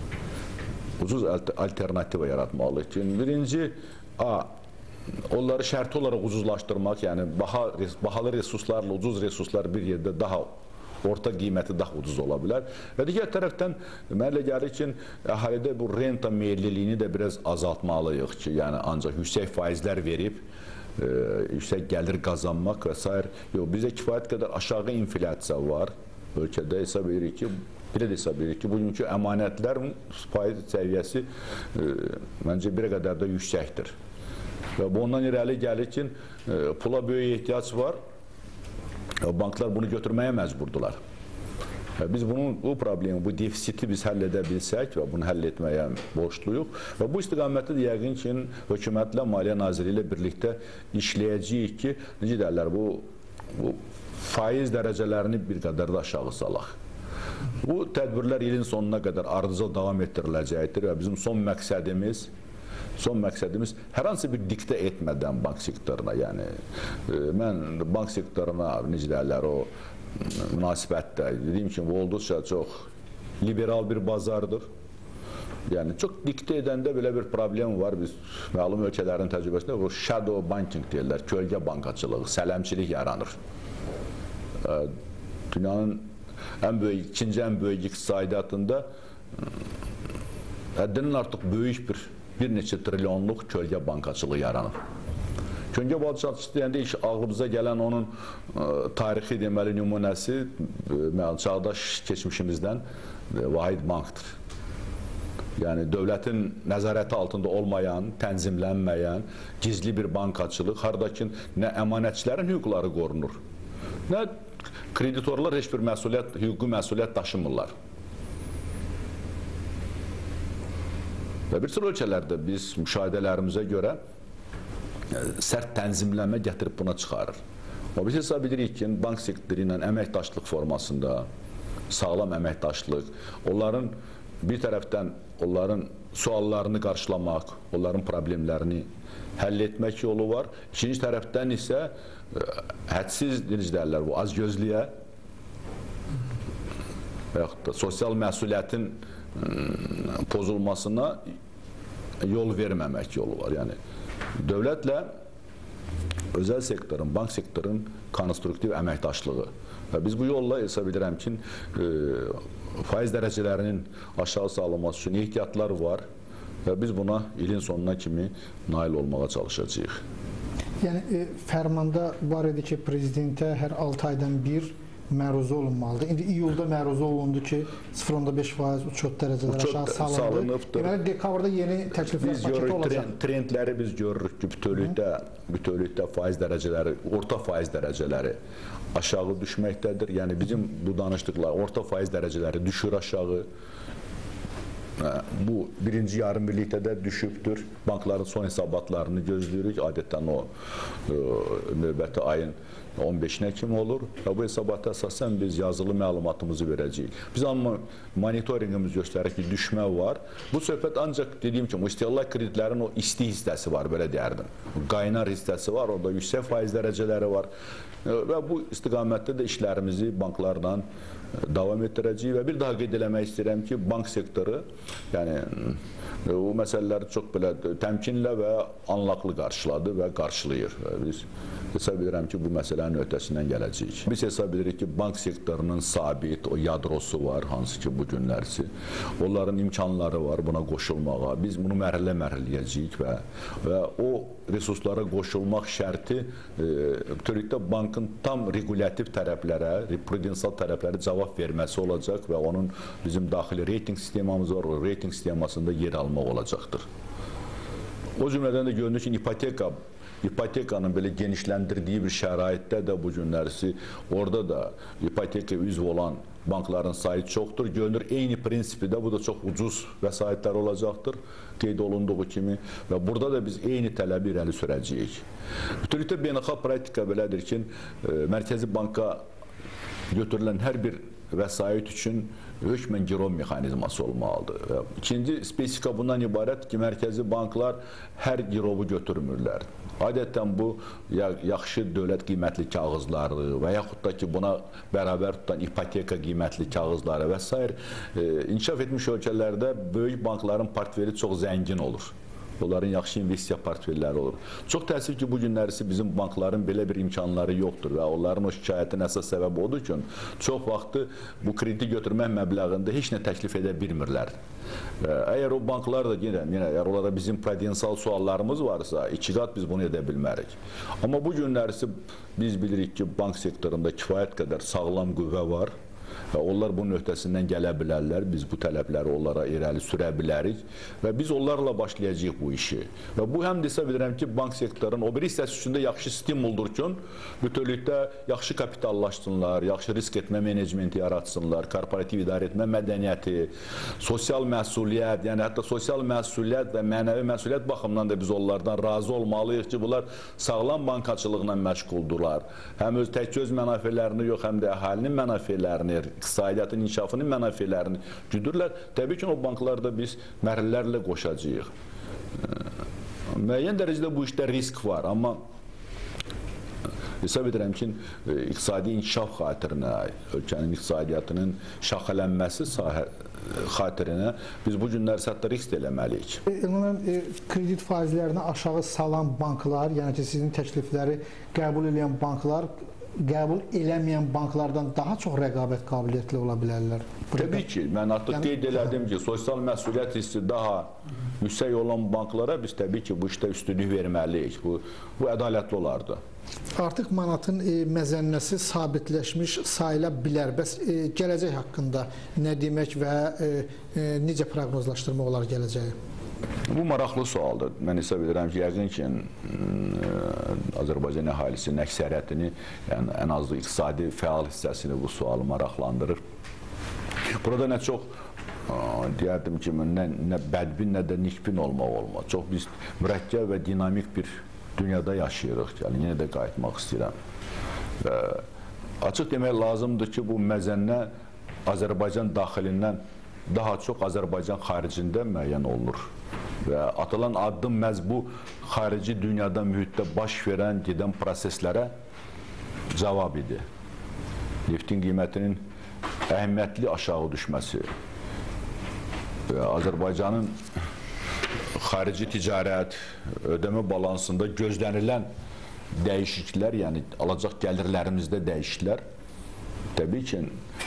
S2: Ucuz alternativa yaratmalıyıq ki, birinci, a, onları şərti olaraq ucuzlaşdırmaq, yəni baha, bahalı resurslarla ucuz resurslar bir yerdə daha orta qiyməti daha ucuz ola bilər. Və digər tərəfdən mənə elə gəlir ki, əhalidə bu renta meylliliyini də biraz azaltmalıyıq ki, yəni ancaq yüksək faizlər verib, e, yüksək gəlir qazanmaq və s. Yox, bizə kifayət qədər aşağı inflyasiya var. Ölkədə hesab edirik ki, bir də hesab edirik ki, bugünkü əmanətlərin faiz səviyyəsi e, məncə bir qədər də yüksəkdir. Və bundan irəli gəlir ki, e, pula böyük ehtiyac var. Banklar bunu götürməyə məcburdular. Biz bunun, bu problemi, bu defisiti biz həll edə bilsək və bunu həll etməyə borçluyuq. Və bu istiqamətdə də yəqin ki, hökumətlə, Maliyyə Naziri ilə birlikdə işləyəcəyik ki, necə deyərlər, bu, bu faiz dərəcələrini bir qədər də aşağı salaq. Bu tədbirlər ilin sonuna qədər ardıcıl davam etdiriləcəkdir və bizim son məqsədimiz Son məqsədimiz hər hansı bir diktə etmədən bank sektoruna, yəni mən bank sektoruna, necə deyərlər, o münasibətdə dediyim kimi olduqca çox liberal bir bazardır. Yəni çox diktə edəndə belə bir problem var. Biz məlum ölkələrin təcrübəsində o shadow banking deyirlər, kölgə bankacılığı, sələmçilik yaranır. Dünyanın ən böyük, ikinci ən böyük iqtisadiyyatında həddindən artıq böyük bir bir neçə trilyonluq kölgə bankacılığı yaranır. Kölgə bankacılığı deyəndə ilk ağlımıza gələn onun ə, tarixi deməli nümunəsi ə, çağdaş keçmişimizdən ə, Vahid Bankdır. Yəni dövlətin nəzarəti altında olmayan, tənzimlənməyən, gizli bir bankacılıq, haradakı nə əmanətçilərin hüquqları qorunur, nə kreditorlar heç bir məsuliyyət, hüquqi məsuliyyət daşımırlar. Və bir sıra ölkələrdə biz müşahidələrimizə görə sərt tənzimlənmə gətirib buna çıxarır. O biz hesab edirik ki, bank sektoru ilə əməkdaşlıq formasında, sağlam əməkdaşlıq, onların bir tərəfdən onların suallarını qarşılamaq, onların problemlərini həll etmək yolu var. İkinci tərəfdən isə hədsiz, necə deyərlər, bu azgözlüyə və yaxud da sosial məsuliyyətin pozulmasına yol verməmək yolu var. Yəni dövlətlə özəl sektorun, bank sektorun konstruktiv əməkdaşlığı. Və biz bu yolla hesab edirəm ki, faiz dərəcələrinin aşağı salınması üçün ehtiyatlar var və biz buna ilin sonuna kimi nail olmağa çalışacağıq.
S1: Yəni fərmanda var idi ki, prezidentə hər altı aydan bir məruzə olunmalıdır. İndi iyulda məruzə olundu ki, sıfır nöqtə beş faiz uçot dərəcələr aşağı salındı. Deməli, dekabrda yeni təkliflər paketi olacaq.
S2: Biz trendləri biz görürük ki, bütövlükdə, bütövlükdə faiz dərəcələri, orta faiz dərəcələri aşağı düşməkdədir. Yəni bizim bu danışdıqlar, orta faiz dərəcələri düşür aşağı. bu birinci yarım birlikdə də düşübdür. Bankların son hesabatlarını gözləyirik. Adətən o növbəti ayın on beşinə kimi olur və bu hesabata əsasən biz yazılı məlumatımızı verəcəyik. Biz amma monitorinqimiz göstərir ki, düşmə var. Bu söhbət ancaq dediyim kimi, istehlak kreditlərin o isti hissəsi var, belə deyərdim. Qaynar hissəsi var, orada yüksək faiz dərəcələri var və bu istiqamətdə də işlərimizi banklarla davam etdirəcəyik və bir daha qeyd eləmək istəyirəm ki, bank sektoru, yəni o məsələləri çox belə təmkinlə və anlaqlı qarşıladı və qarşılayır. Biz hesab edirəm ki, bu məsələnin öhdəsindən gələcəyik. Biz hesab edirik ki, bank sektorunun sabit, o yadrosu var, hansı ki, bu günlərsi. Onların imkanları var buna qoşulmağa. Biz bunu mərhələ-mərhələ eləyəcəyik və, və o resurslara qoşulmaq şərti e, bütövlükdə bankın tam regulyativ tərəflərə, prudensial tərəflərə cavab verməsi olacaq və onun bizim daxili reyting sistemamız var, o reyting sistemasında yer almaq olacaqdır. O cümlədən də görünür ki, ipoteka İpotekanın belə genişləndirdiyi bir şəraitdə də bu günlərsi orada da ipoteka üzv olan bankların sayı çoxdur. Görünür, eyni prinsipidə bu da çox ucuz vəsaitlər olacaqdır, qeyd olunduğu kimi və burada da biz eyni tələbi irəli sürəcəyik. Bütövlükdə beynəlxalq praktika belədir ki, Mərkəzi Banka götürülən hər bir vəsait üçün hökmən girov mexanizması olmalıdır. İkinci spesifika bundan ibarət ki, mərkəzi banklar hər girovu götürmürlər. Adətən bu yaxşı dövlət qiymətli kağızları və yaxud da ki, buna bərabər tutan ipoteka qiymətli kağızları və s. inkişaf etmiş ölkələrdə böyük bankların portfeli çox zəngin olur. Onların yaxşı investisiya portfelləri olur. Çox təəssüf ki, bu günlərisi bizim bankların belə bir imkanları yoxdur və onların o şikayətin əsas səbəbi odur ki, çox vaxtı bu krediti götürmək məbləğində heç nə təklif edə bilmirlər. Əgər o banklar da yenə, yenə əgər onlara bizim prudensial suallarımız varsa, iki qat biz bunu edə bilmərik. Amma bu günlərisi biz bilirik ki, bank sektorunda kifayət qədər sağlam qüvvə var. Və onlar bunun öhdəsindən gələ bilərlər, biz bu tələbləri onlara irəli sürə bilərik və biz onlarla başlayacağıq bu işi. Və bu həm də hesab edirəm ki, bank sektorunun o bir hissəsi üçün də yaxşı stimuldur ki, bütövlükdə yaxşı kapitallaşsınlar, yaxşı risk etmə menecmenti yaratsınlar, korporativ idarə etmə mədəniyyəti, sosial məsuliyyət, yəni hətta sosial məsuliyyət və mənəvi məsuliyyət baxımından da biz onlardan razı olmalıyıq ki, bunlar sağlam bankaçılıqla məşğuldurlar. Həm öz tək öz mənafelərini yox, həm də əhalinin mənafelərini, iqtisadiyyatın inkişafının mənafelerini güdürlər. Təbii ki, o banklarda biz mərhələlərlə qoşacağıq. Müəyyən dərəcədə bu işdə risk var, amma hesab edirəm ki, iqtisadi inkişaf xatirinə, ölkənin iqtisadiyyatının şaxələnməsi sahə xatirinə biz bu günlər hətta risk eləməliyik.
S1: Ümumən, kredit faizlərini aşağı salan banklar, yəni ki, sizin təklifləri qəbul edən banklar qəbul eləməyən banklardan daha çox rəqabət qabiliyyətli ola bilərlər.
S2: Təbii ki, mən artıq yəni, qeyd elədim ki, sosial məsuliyyət hissi daha yüksək olan banklara biz təbii ki, bu işdə üstünlük verməliyik. Bu, bu ədalətli olardı.
S1: Artıq manatın e, məzənnəsi sabitləşmiş sayıla bilər. Bəs e, gələcək haqqında nə demək və e, e, necə proqnozlaşdırmaq olar gələcəyi?
S2: Bu maraqlı sualdır. Mən hesab edirəm ki, yəqin ki, Azərbaycan əhalisinin əksəriyyətini, yəni ən azı iqtisadi fəal hissəsini bu sualı maraqlandırır. Burada nə çox deyərdim ki, nə, nə bədbin, nə də nikbin olmaq olmaz. Çox biz mürəkkəb və dinamik bir dünyada yaşayırıq. Yəni, yenə də qayıtmaq istəyirəm. Və açıq demək lazımdır ki, bu məzənnə Azərbaycan daxilindən daha çox Azərbaycan xaricində müəyyən olunur. Və atılan addım məhz bu xarici dünyada, mühitdə baş verən, gedən proseslərə cavab idi. Neftin qiymətinin əhəmiyyətli aşağı düşməsi və Azərbaycanın xarici ticarət, ödəmə balansında gözlənilən dəyişikliklər, yəni alacaq gəlirlərimizdə dəyişikliklər təbii ki,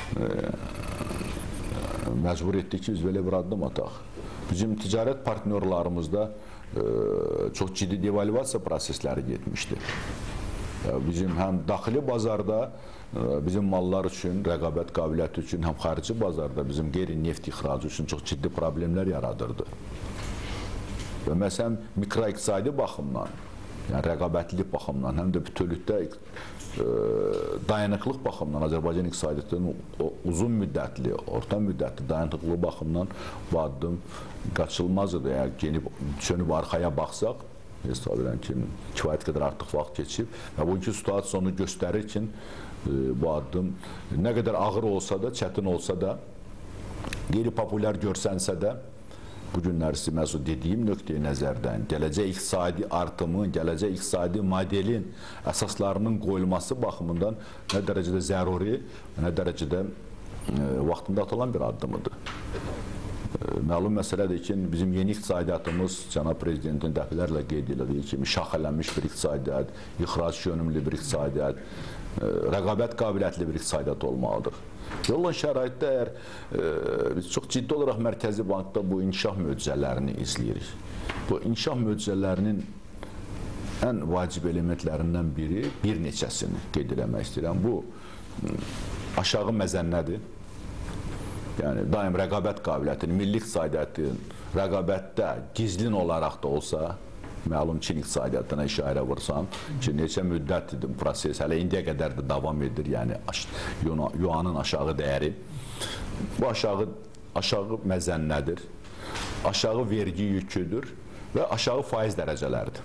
S2: məcbur etdik ki, biz belə bir addım ataq. Bizim ticarət partnyorlarımızda e, çox ciddi devalvasiya prosesləri getmişdi. E, bizim həm daxili bazarda e, bizim mallar üçün, rəqabət qabiliyyəti üçün, həm xarici bazarda bizim qeyri-neft ixracı üçün çox ciddi problemlər yaradırdı. Və məsələn, mikroiqtisadi baxımdan yəni rəqabətlilik baxımından, həm də bütövlükdə e, dayanıqlıq baxımından Azərbaycan iqtisadiyyatının uzun müddətli, orta müddətli dayanıqlığı baxımından bu addım qaçılmazdır. Əgər genib çönüb arxaya baxsaq, hesab edirəm ki, kifayət qədər artıq vaxt keçib və bugünkü situasiya onu göstərir ki, bu addım nə qədər ağır olsa da, çətin olsa da, qeyri-populyar görsənsə də, bu günlər sizə məhsul dediyim nöqteyi nəzərdən gələcək iqtisadi artımın, gələcək iqtisadi modelin əsaslarının qoyulması baxımından nə dərəcədə zəruri, nə dərəcədə e, vaxtında atılan bir addımıdır. E, məlum məsələdir ki, bizim yeni iqtisadiyyatımız Cənab Prezidentin dəfələrlə qeyd elədiyi kimi şaxələnmiş bir iqtisadiyyat, ixrac yönümlü bir iqtisadiyyat, e, rəqabət qabiliyyətli bir iqtisadiyyat olmalıdır. Olan şəraitdə əgər e, biz çox ciddi olaraq Mərkəzi Bankda bu inkişaf möcüzələrini izləyirik. Bu inkişaf möcüzələrinin ən vacib elementlərindən biri, bir neçəsini qeyd eləmək istəyirəm. Bu aşağı məzənnədir. Yəni daim rəqabət qabiliyyətini, milli iqtisadiyyatın rəqabətdə gizlin olaraq da olsa, məlum Çin iqtisadiyyatına işarə vursam ki, neçə müddətdir proses, hələ indiyə qədər də davam edir, yəni yuanın aşağı dəyəri. Bu aşağı, aşağı məzənnədir, aşağı vergi yüküdür və aşağı faiz dərəcələridir.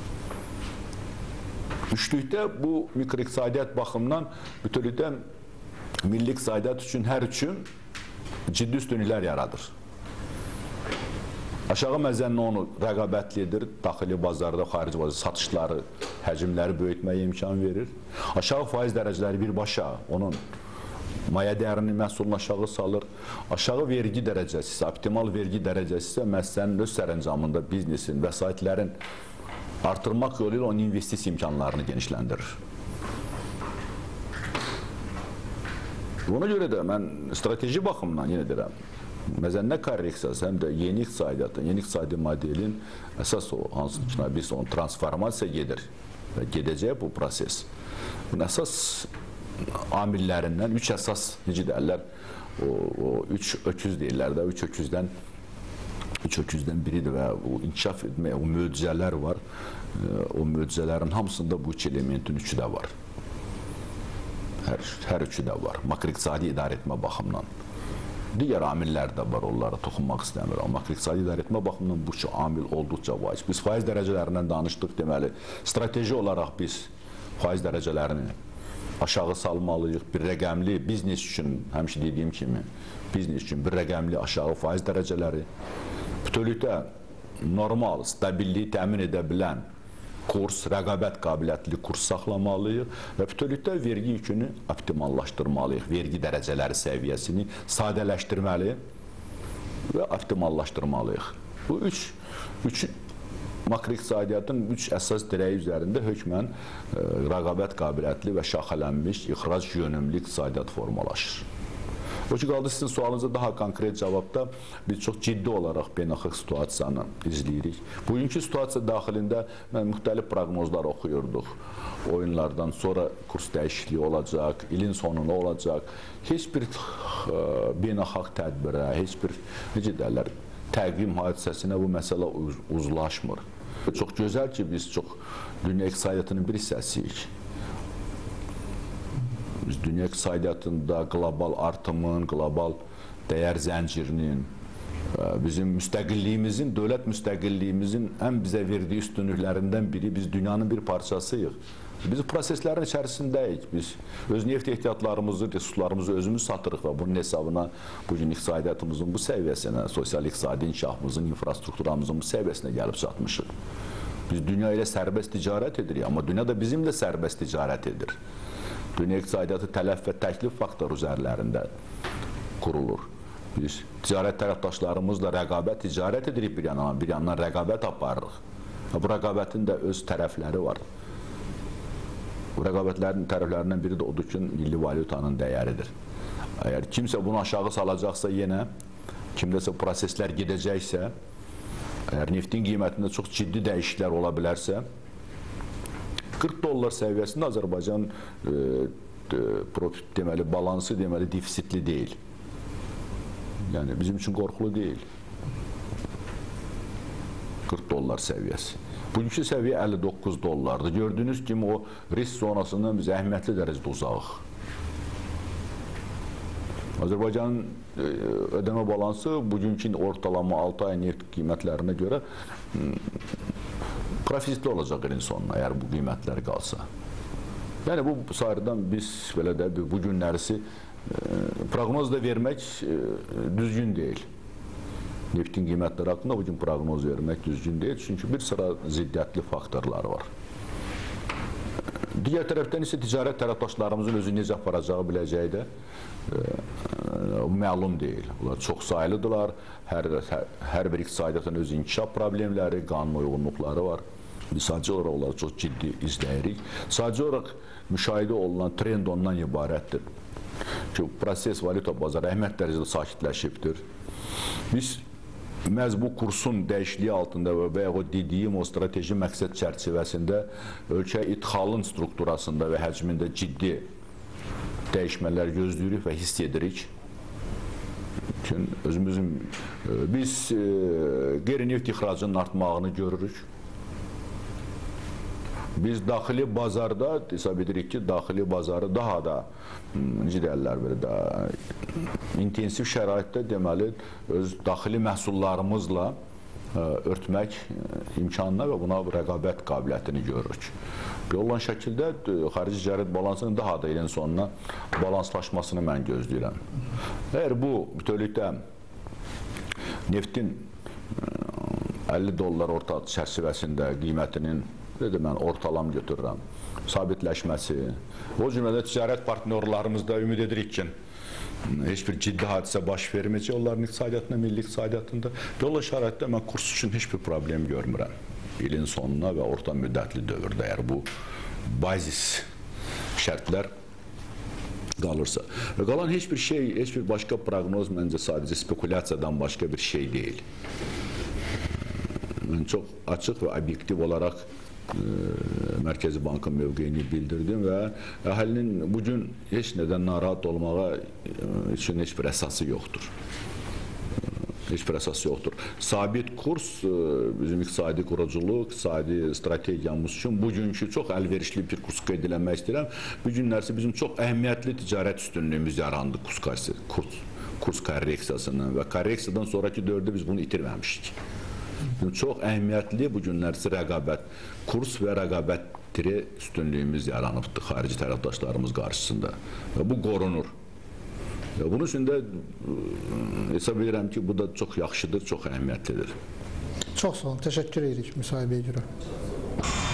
S2: Üçlükdə bu mikroiqtisadiyyat baxımından bütövlükdə milli iqtisadiyyat üçün hər üçün ciddi üstünlüklər yaradır. Aşağı məzənnə onu rəqabətlidir, daxili bazarda, xarici bazarda satışları, həcmləri böyütməyə imkan verir. Aşağı faiz dərəcələri birbaşa onun maya dəyərini məhsulunu aşağı salır. Aşağı vergi dərəcəsi isə, optimal vergi dərəcəsi isə müəssisənin öz sərəncamında biznesin, vəsaitlərin artırmaq yolu ilə onun investisiya imkanlarını genişləndirir. Buna görə də mən strateji baxımdan yenə deyirəm, məzənnə korreksiyası həm də yeni iqtisadiyyatın, yeni iqtisadi modelin əsas o, hansı ki, biz onun transformasiya gedir və gedəcək bu proses. Bunun əsas amillərindən, üç əsas, necə deyərlər, o, o üç öküz deyirlər də, üç öküzdən, üç öküzdən biridir və o inkişaf etmək, o möcüzələr var, o möcüzələrin hamısında bu üç elementin üçü də var. Hər, hər üçü də var, makroiqtisadi idarə etmə baxımından. Digər amillər də var, onlara toxunmaq istəmir. Amma makroiqtisadi idarə etmə baxımından bu amil olduqca vacib. Biz faiz dərəcələrindən danışdıq, deməli, strateji olaraq biz faiz dərəcələrini aşağı salmalıyıq. Bir rəqəmli biznes üçün, həmişə dediyim kimi, biznes üçün bir rəqəmli aşağı faiz dərəcələri, bütövlükdə normal, stabilliyi təmin edə bilən kurs, rəqabət qabiliyyətli kurs saxlamalıyıq və bütövlükdə vergi yükünü optimallaşdırmalıyıq. Vergi dərəcələri səviyyəsini sadələşdirməli və optimallaşdırmalıyıq. Bu üç, üç makroiqtisadiyyatın üç əsas dirəyi üzərində hökmən e, rəqabət qabiliyyətli və şaxələnmiş ixrac yönümlü iqtisadiyyat formalaşır. O ki, qaldı sizin sualınıza daha konkret cavabda biz çox ciddi olaraq beynəlxalq situasiyanı izləyirik. Bugünkü situasiya daxilində mən müxtəlif proqnozlar oxuyurduq. Oyunlardan sonra kurs dəyişikliyi olacaq, ilin sonunda olacaq. Heç bir e, beynəlxalq tədbirə, heç bir, necə deyərlər, təqvim hadisəsinə bu məsələ uz uzlaşmır. Çox gözəl ki, biz çox dünya iqtisadiyyatının bir hissəsiyik. Biz dünya iqtisadiyyatında qlobal artımın, qlobal dəyər zəncirinin, bizim müstəqilliyimizin, dövlət müstəqilliyimizin ən bizə verdiyi üstünlüklərindən biri, biz dünyanın bir parçasıyıq. Biz proseslərin içərisindəyik. Biz öz neft ehtiyatlarımızı, resurslarımızı özümüz satırıq və bunun hesabına bugün iqtisadiyyatımızın bu səviyyəsinə, sosial-iqtisadi inkişafımızın, infrastrukturamızın bu səviyyəsinə gəlib çatmışıq. Biz dünya ilə sərbəst ticarət edirik, amma dünya da bizimlə sərbəst ticarət edir. Dünya iqtisadiyyatı tələf və təklif faktoru üzərlərində qurulur. Biz ticarət tərəfdaşlarımızla rəqabət ticarət edirik bir yandan, bir yandan rəqabət aparırıq. Və bu rəqabətin də öz tərəfləri var. Bu rəqabətlərin tərəflərindən biri də odur ki, milli valyutanın dəyəridir. Əgər kimsə bunu aşağı salacaqsa yenə, kimdəsə proseslər gedəcəksə, əgər neftin qiymətində çox ciddi dəyişikliklər ola bilərsə, qırx dollar səviyyəsində Azərbaycan e, de, profit deməli, balansı deməli, defisitli deyil. Yəni bizim üçün qorxulu deyil. qırx dollar səviyyəsi. Bugünkü səviyyə əlli doqquz dollardır. Gördüyünüz kimi o risk zonasından biz əhəmiyyətli dərəcədə uzağıq. Azərbaycanın ödəmə balansı bugünkü ortalama altı ay neft qiymətlərinə görə profitli olacaq ilin sonuna, əgər bu qiymətlər qalsa. Yəni bu sayıdan biz belə də bu günlərisi proqnoz da vermək düzgün deyil. Neftin qiymətləri haqqında bugün proqnoz vermək düzgün deyil, çünki bir sıra ziddiyyətli faktorları var. Digər tərəfdən isə ticarət tərəfdaşlarımızın özü necə aparacağı biləcəyi də məlum deyil. Onlar çox sayılıdırlar, hər, hər bir iqtisadiyyatın öz inkişaf problemləri, qanun uyğunluqları var. Biz sadəcə olaraq onları çox ciddi izləyirik. Sadəcə olaraq müşahidə olunan trend ondan ibarətdir ki, proses valyuta bazarı əhəmiyyətli dərəcədə sakitləşibdir. Biz məhz bu kursun dəyişikliyi altında və ya o dediyim o strateji məqsəd çərçivəsində ölkə idxalın strukturasında və həcmində ciddi dəyişmələr gözləyirik və hiss edirik. Özümüzün, biz qeyri-neft ixracının artmağını görürük. Biz daxili bazarda hesab edirik ki, daxili bazarı daha da necə deyirlər, belə də intensiv şəraitdə deməli öz daxili məhsullarımızla örtmək imkanına və buna rəqabət qabiliyyətini görürük. Bir olan şəkildə xarici ticarət balansının daha da ilin sonuna balanslaşmasını mən gözləyirəm. Əgər bu bütövlükdə neftin əlli dollar orta çərçivəsində qiymətinin mən ortalam götürürəm, sabitləşməsi, o cümlədə ticarət partnyorlarımızda ümid edirik ki, heç bir ciddi hadisə baş verməyəcək onların iqtisadiyyatında, milli iqtisadiyyatında. Belə şəraitdə mən kurs üçün heç bir problem görmürəm. İlin sonuna və orta müddətli dövrdə əgər bu bazis şərtlər qalırsa. Və qalan heç bir şey, heç bir başqa proqnoz məncə sadəcə spekulyasiyadan başqa bir şey deyil. Mən çox açıq və obyektiv olaraq Mərkəzi Bankın mövqeyini bildirdim və əhalinin bugün heç nədən narahat olmağa üçün heç bir əsası yoxdur. Heç bir əsası yoxdur. Sabit kurs bizim iqtisadi quruculuq, iqtisadi strategiyamız üçün bugünkü çox əlverişli bir kurs qeyd eləmək istəyirəm. Bu günlərsə bizim çox əhəmiyyətli ticarət üstünlüyümüz yarandı kurs, kurs, kurs korreksiyasından və korreksiyadan sonraki dövrdə biz bunu itirməmişik. Çox əhəmiyyətli bu günlərsə rəqabət, kurs və rəqabətli üstünlüyümüz yaranıbdır xarici tərəfdaşlarımız qarşısında və bu qorunur. Bunun üçün də hesab edirəm ki, bu da çox yaxşıdır, çox əhəmiyyətlidir.
S1: Çox sağ olun, təşəkkür edirik müsahibəyə görə.